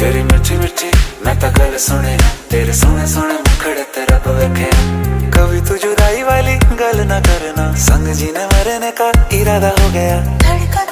तेरी मिठी मिठी मैं तो गल सुने, तेरे सोने सोने मुखड़े ते रब वेखे। कभी तू जुदाई वाली गल ना करना, संग जीने मरने का इरादा हो गया।